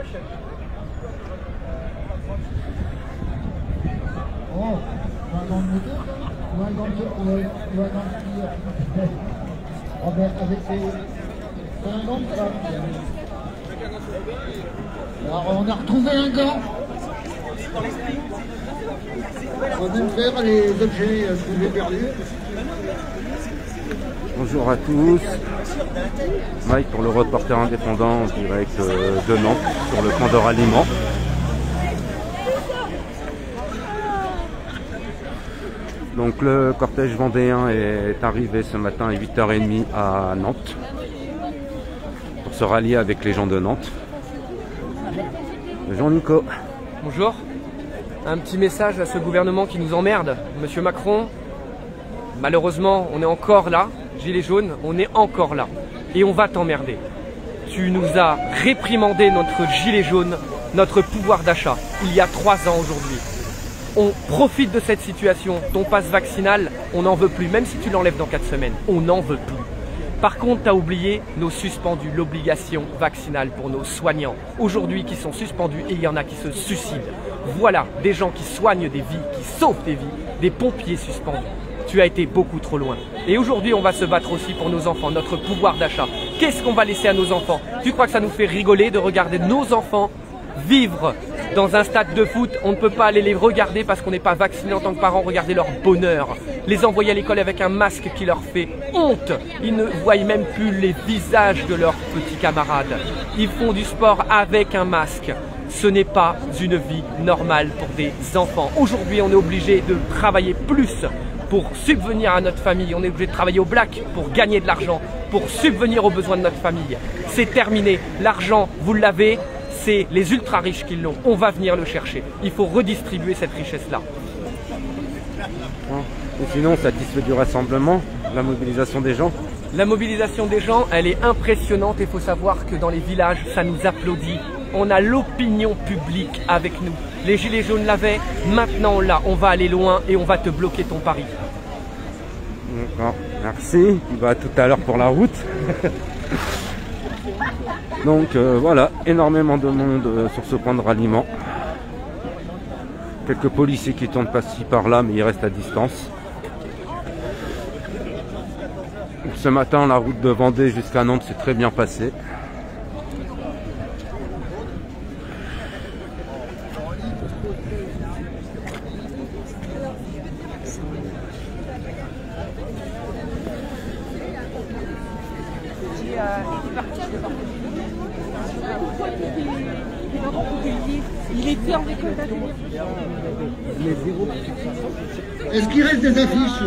Oh, un gant de moto ou un gant de tir? Oh ben avec les... C'est un gant de ça. Alors on a retrouvé un gant. On va nous faire les objets que j'ai perdus. Bonjour à tous, Mike pour le reporter indépendant en direct de Nantes sur le camp de ralliement. Donc le cortège vendéen est arrivé ce matin à 8h30 à Nantes pour se rallier avec les gens de Nantes. Bonjour Nico. Bonjour. Un petit message à ce gouvernement qui nous emmerde. Monsieur Macron, malheureusement on est encore là. Gilets jaunes, on est encore là. Et on va t'emmerder. Tu nous as réprimandé notre gilet jaune, notre pouvoir d'achat, il y a 3 ans aujourd'hui. On profite de cette situation. Ton passe vaccinal, on n'en veut plus. Même si tu l'enlèves dans 4 semaines, on n'en veut plus. Par contre, tu as oublié nos suspendus, l'obligation vaccinale pour nos soignants. Aujourd'hui, qui sont suspendus et il y en a qui se suicident. Voilà, des gens qui soignent des vies, qui sauvent des vies, des pompiers suspendus. Tu as été beaucoup trop loin. Et aujourd'hui, on va se battre aussi pour nos enfants, notre pouvoir d'achat. Qu'est-ce qu'on va laisser à nos enfants? Tu crois que ça nous fait rigoler de regarder nos enfants vivre dans un stade de foot? On ne peut pas aller les regarder parce qu'on n'est pas vacciné en tant que parents, regarder leur bonheur. Les envoyer à l'école avec un masque qui leur fait honte. Ils ne voient même plus les visages de leurs petits camarades. Ils font du sport avec un masque. Ce n'est pas une vie normale pour des enfants. Aujourd'hui, on est obligé de travailler plus pour subvenir à notre famille. On est obligé de travailler au black pour gagner de l'argent, pour subvenir aux besoins de notre famille. C'est terminé. L'argent, vous l'avez, c'est les ultra riches qui l'ont. On va venir le chercher. Il faut redistribuer cette richesse-là. Et sinon, satisfait du rassemblement, la mobilisation des gens? La mobilisation des gens, elle est impressionnante. Il faut savoir que dans les villages, ça nous applaudit. On a l'opinion publique avec nous. Les gilets jaunes l'avaient, maintenant on l'a. On va aller loin et on va te bloquer ton pari. D'accord, merci. À tout à l'heure pour la route. Donc voilà, énormément de monde sur ce point de ralliement. Quelques policiers qui tournent par-ci par-là, mais ils restent à distance. Ce matin, la route de Vendée jusqu'à Nantes s'est très bien passée. Il était en école. Est-ce qu'il reste des affiches?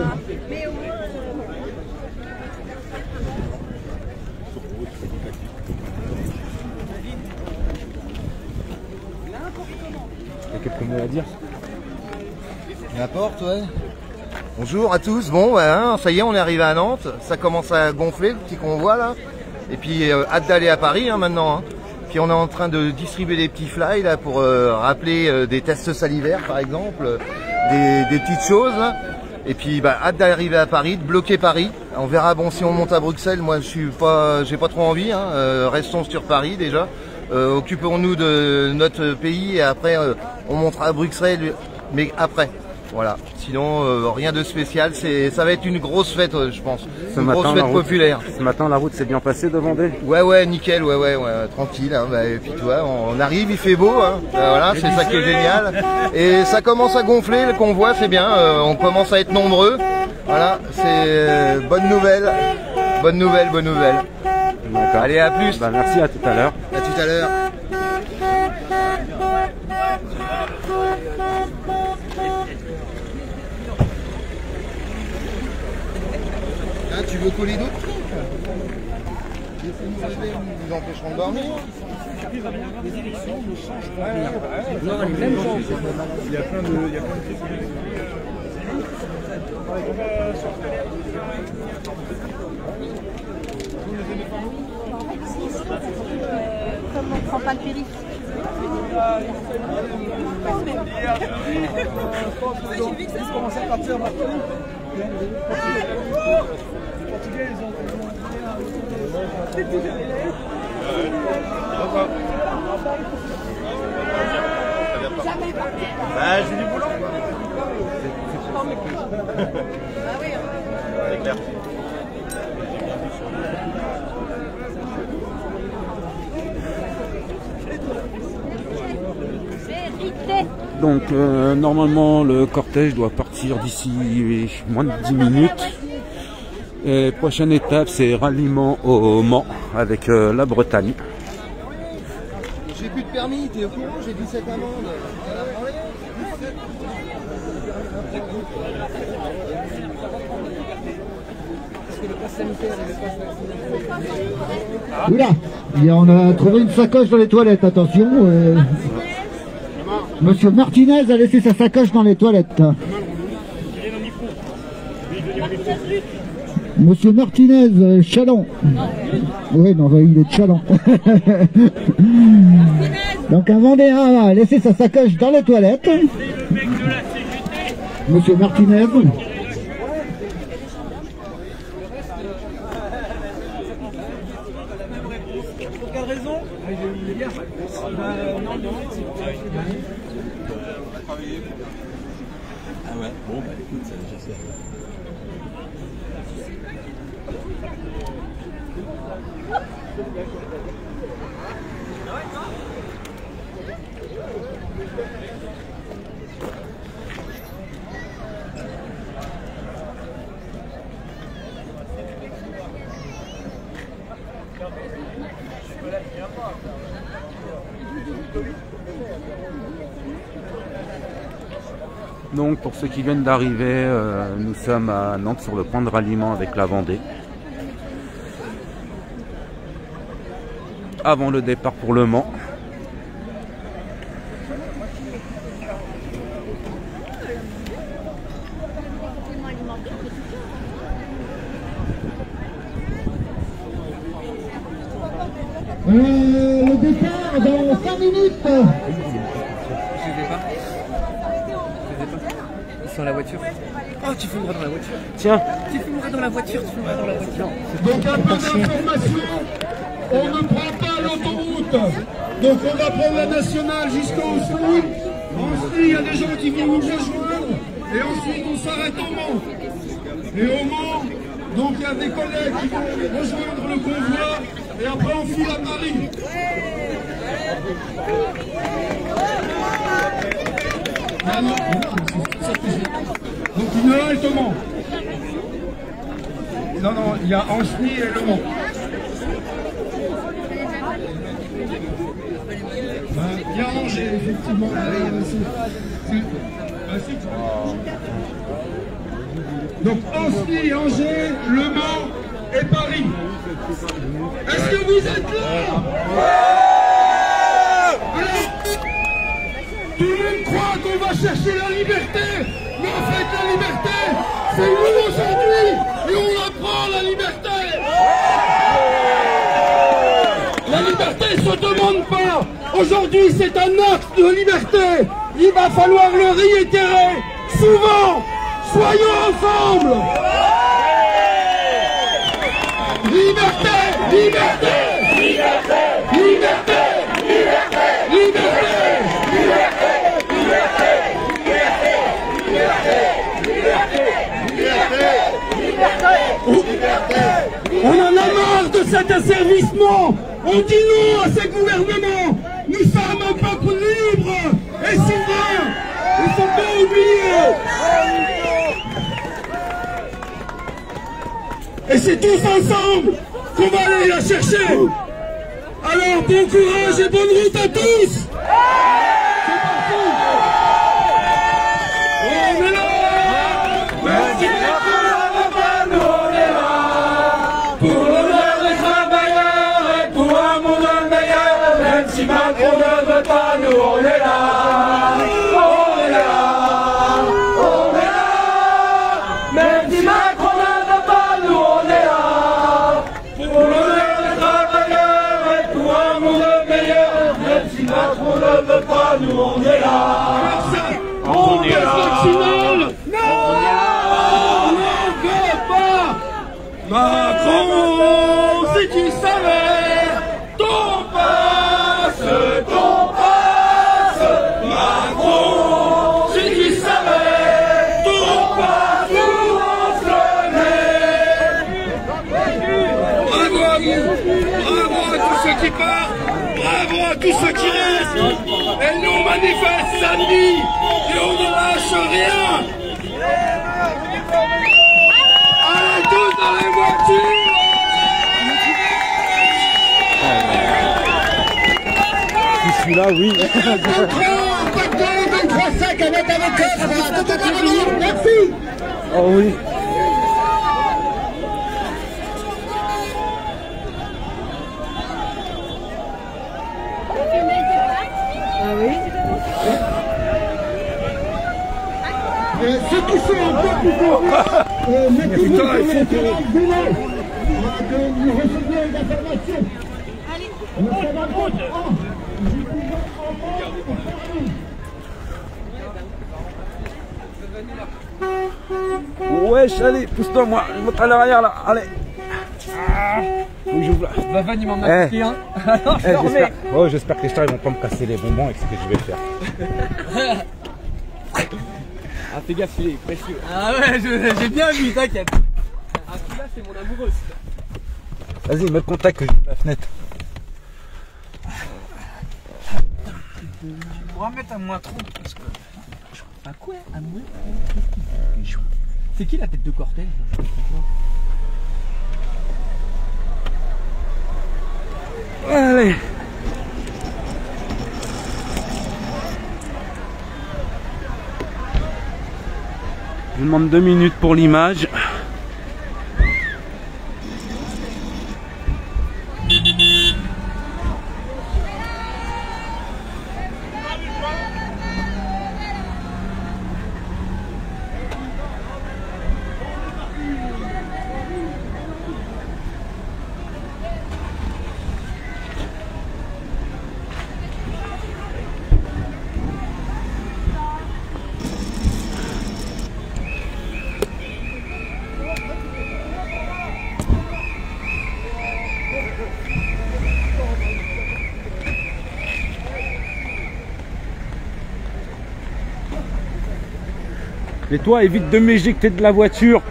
Il y a quelques mots à dire? N'importe, ouais. Bonjour à tous. Bon, voilà, ça y est, on est arrivé à Nantes. Ça commence à gonfler, le petit convoi là. Et puis, hâte d'aller à Paris maintenant. Hein. Puis on est en train de distribuer des petits fly là pour rappeler des tests salivaires par exemple, des petites choses. Et puis hâte d'arriver à Paris, de bloquer Paris. On verra bon si on monte à Bruxelles. Moi j'ai pas trop envie. Hein. Restons sur Paris déjà. Occupons-nous de notre pays et après on montera à Bruxelles, mais après. Voilà. Sinon rien de spécial. Ça va être une grosse fête, je pense. Une grosse fête populaire. Ce matin, la route s'est bien passée de Vendée? Ouais, nickel, ouais, tranquille. Hein, et puis tu vois, on arrive, il fait beau. Hein, voilà, c'est ça qui est génial. Et ça commence à gonfler, le convoi, c'est bien. On commence à être nombreux. Voilà, c'est bonne nouvelle. Bonne nouvelle. Allez, à plus. Merci, à tout à l'heure. À tout à l'heure. Tu veux coller d'autres trucs? Nous empêcherons de dormir. Les élections ne changent rien. Non, les mêmes gens. Il y a plein de trucs. Comme on prend pas le périph'. J'ai vu que ça commence à partir maintenant. Les Portugais, ils ont c'est tout. Bah, j'ai du boulot. C'est clair. Donc normalement le cortège doit partir d'ici moins de 10 minutes. Et prochaine étape c'est ralliement au Mans avec la Bretagne. J'ai plus de permis, t'es au courant, j'ai 17 amendes. Oula, on a trouvé une sacoche dans les toilettes, attention. Monsieur Martinez a laissé sa sacoche dans les toilettes. Monsieur Martinez, Chalon. Oui, non, il est de Chalon. Donc un Vendéen a laissé sa sacoche dans les toilettes. Monsieur Martinez. Pour quelle raison? Ah ouais, bon bah écoute, j'espère. Donc pour ceux qui viennent d'arriver, nous sommes à Nantes sur le point de ralliement avec la Vendée. Avant le départ pour le Mans. Le départ dans 5 minutes. Ils sont dans la voiture. Oh, tu filmeras dans la voiture. Tiens, Tu filmeras dans la voiture, tu filmeras dans la voiture. Donc un peu d'information, on ne prend pas l'autoroute. Donc on va prendre la nationale jusqu'au sud. Ensuite il y a des gens qui vont nous rejoindre. Et ensuite on s'arrête au Mans. Et au Mans, donc il y a des collègues qui vont rejoindre le convoi. Et après on file à Paris. Donc une heure est au Mans. Non, non, il y a Ancenis et Le Mans. Il y a Angers, effectivement. Donc Ancenis, Angers, Le Mans et Paris. Est-ce que vous êtes là? Alors, tout le monde croit qu'on va chercher la liberté, mais en fait la liberté, c'est nous aujourd'hui, et on la prend la liberté. La liberté ne se demande pas. Aujourd'hui c'est un acte de liberté. Il va falloir le réitérer souvent. Soyons ensemble. Liberté, liberté, liberté, liberté, liberté, liberté. On en a marre de cet asservissement. On dit non à ces gouvernements. Nous sommes un peuple libre et souverain. Il ne faut pas oublier. Et c'est tous ensemble qu'on va aller la chercher. Alors bon courage et bonne route à tous. C'est parti. On est là. Merci. Si Macron ne veut pas, nous on est là. On est là. On est là. Même si Macron ne veut pas, nous on est là. Pour l'honneur des travailleurs et pour un monde meilleur. Même si Macron ne veut pas, nous on est là. On est là. Non, on n'en veut pas. Macron, si tu savais ton passe, Macron. à tous ceux qui restent. Et nous on manifeste samedi et on ne lâche rien. Allez tous dans les voitures. Celui-là, oui. Merci. Oh oui. Ah oui. Ceux qui sont un peu plus forts, mettez-vous sur les délais de nous recevoir les informations. Wesh, allez, pousse-toi moi, je monte à l'arrière là, allez. Oui, j'ouvre là. Van il m'en a pris un. Alors je le remets. J'espère que les stars ils vont pas me casser les bonbons avec ce que je vais faire. Ah fais gaffe, il est précieux. Ah ouais, j'ai bien vu, t'inquiète. Ah celui-là c'est mon amoureuse. Vas-y, mets le contact que j'ouvre la fenêtre. Tu pourras mettre à moins 30 parce que... À quoi? À moins 30. C'est qui la tête de cortège? Allez. Je demande 2 minutes pour l'image. Et toi, évite de m'éjecter de la voiture.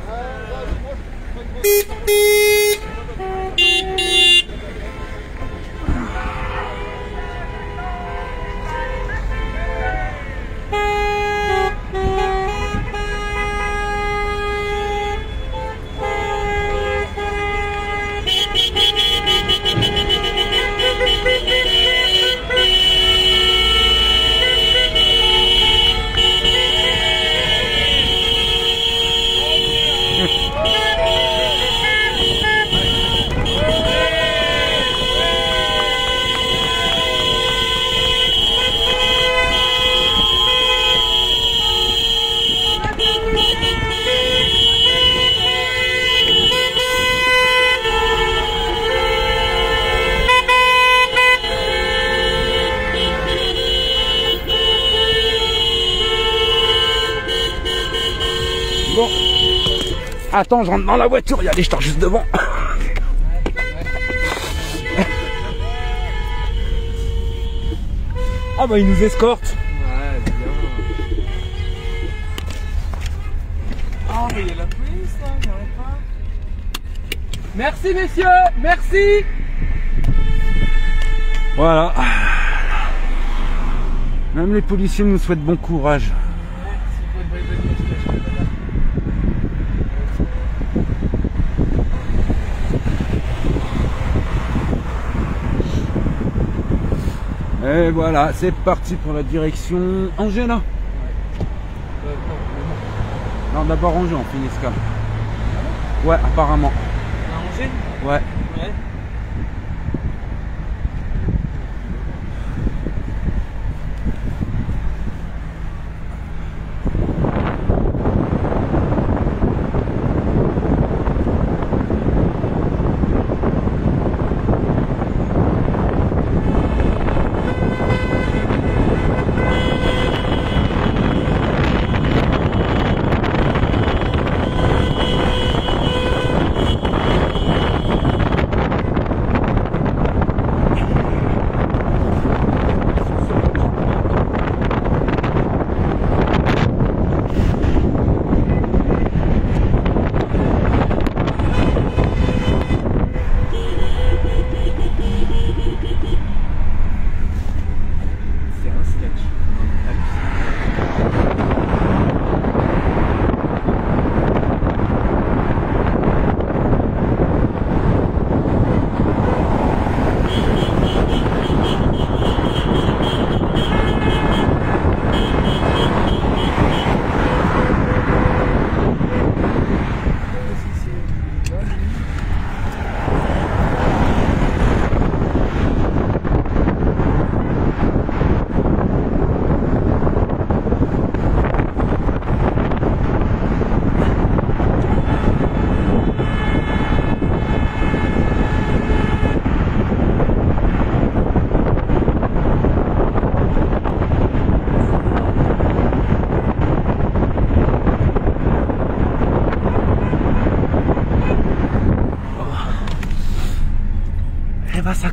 Bon, attends, je rentre dans la voiture, il y a des stars juste devant. Ah bah ils nous escortent. Ouais, bien. Ah mais il y a la police là, j'arrive pas. Merci messieurs, merci. Voilà. Même les policiers nous souhaitent bon courage. Et voilà, c'est parti pour la direction Angers là. Non, d'abord Angers, on finit escale. Ouais, apparemment. À Angers? Ouais. Ouais.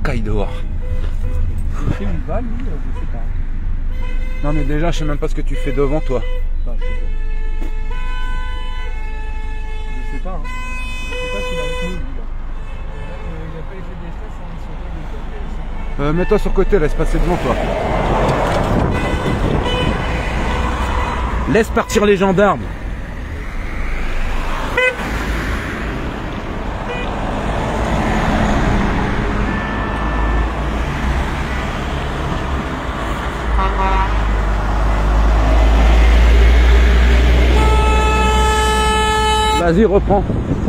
caille dehors. Il sait où il va, lui, je sais pas. Non mais déjà je sais même pas ce que tu fais devant toi. Enfin, je sais pas. Je sais pas s'il a avec nous, lui, là. Il a pas effet des stress, hein, ils sont pas Mets-toi sur le côté, laisse passer devant toi. Laisse partir les gendarmes. Vas-y, reprends.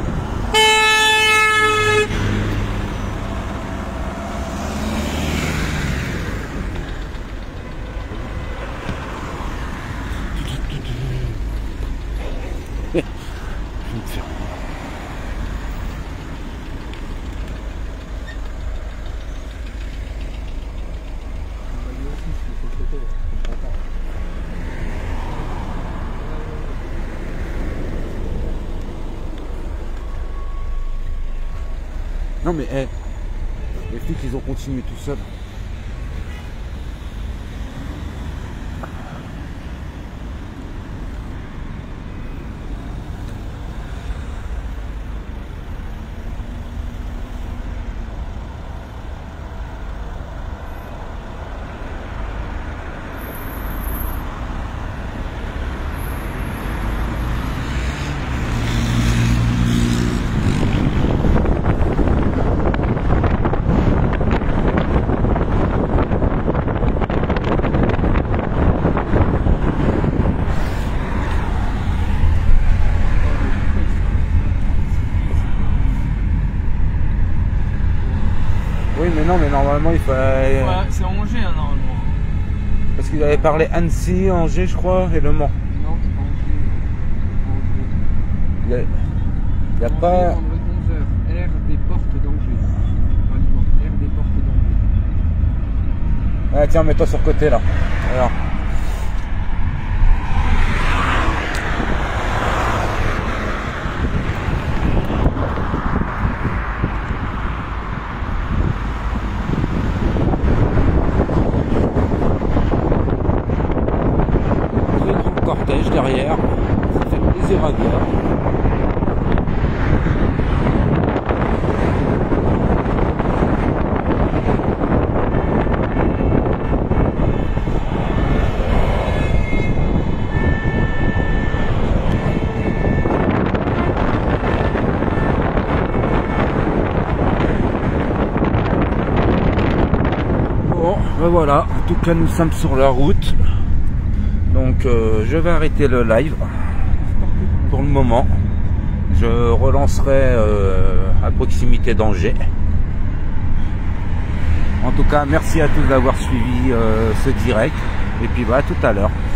Non mais hey, les flics ils ont continué tout seuls. Oui mais non mais normalement il fallait... Ouais, c'est Angers hein, normalement. Parce qu'il avait parlé Annecy, Angers je crois et Le Mans. Non, c'est pas Angers. Il y a pas... Vendredi 11h, air des portes d'Angers. Ralliement, air des portes d'Angers. Ah tiens, mets-toi sur le côté là. Alors. Cortège derrière, ça fait plaisir à voir. Bon, ben voilà, en tout cas nous sommes sur la route. Donc je vais arrêter le live pour le moment. Je relancerai à proximité d'Angers. En tout cas, merci à tous d'avoir suivi ce direct. Et puis bah, à tout à l'heure.